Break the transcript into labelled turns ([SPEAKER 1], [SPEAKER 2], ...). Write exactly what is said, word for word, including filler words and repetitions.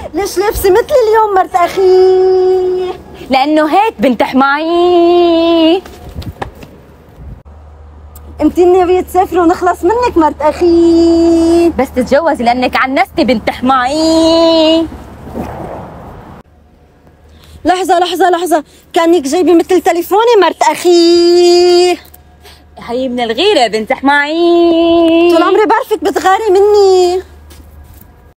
[SPEAKER 1] ليش لابسه مثلي اليوم مرت اخي؟
[SPEAKER 2] لانه هيك بنت حماي.
[SPEAKER 1] انت ناوية تسافري ونخلص منك مرت اخي.
[SPEAKER 2] بس تتجوزي لانك عنستي بنت حماي.
[SPEAKER 1] لحظة لحظة لحظة، كانك جايبة مثل تليفوني مرت اخي.
[SPEAKER 2] هي من الغيرة بنت حماي.
[SPEAKER 1] طول عمري بعرفك بتغاري مني.